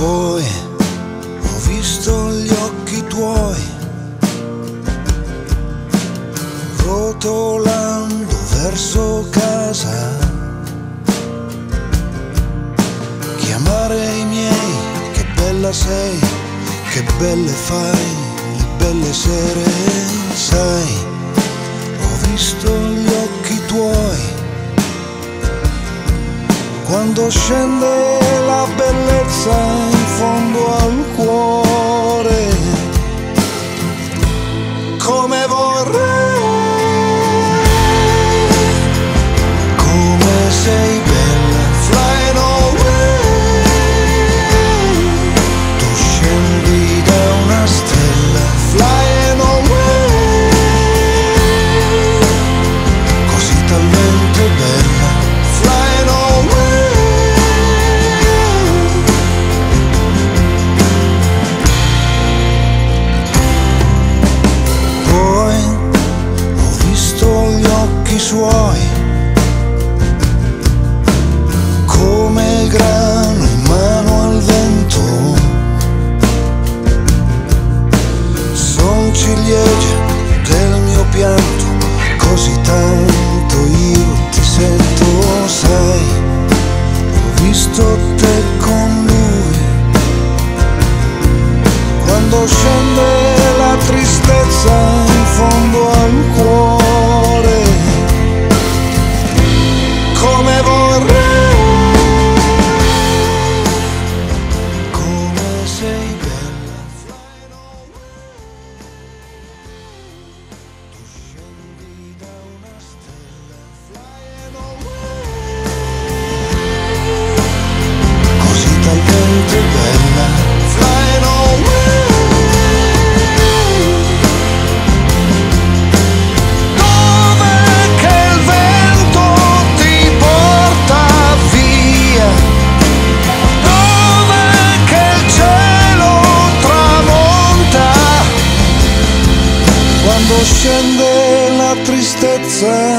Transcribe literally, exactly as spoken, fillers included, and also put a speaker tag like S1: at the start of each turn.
S1: Poi ho visto gli occhi tuoi rotolando verso casa, chiamare i miei, che bella sei, che belle fai le belle sere, sai, ho visto gli occhi tuoi quando scende la bellezza in fondo al cuore, come vorrei, come sei bella, flying away, tu scendi da una stella, flying away, così talmente bella, flying away. Suoi come grano in mano al vento, son ciliegie del mio pianto, così tanto io ti sento, sai, ho visto te con lui quando scende la tristezza in fondo al cuore, come vorrei, come sei bella, flying away, tu scendi da una stella, flying away, così talmente bella, flying away. Scende la tristezza